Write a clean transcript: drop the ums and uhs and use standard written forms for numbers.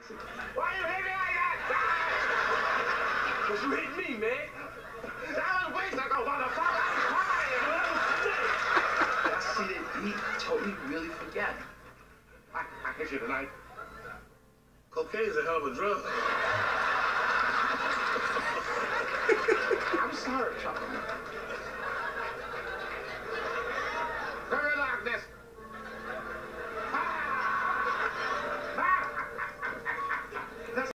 Why you hit me like that? Cause you hit me, man. That was weeks ago, motherfucker. I see that he totally really forget. I hit you tonight. Cocaine's a hell of a drug. I'm sorry, Chuck.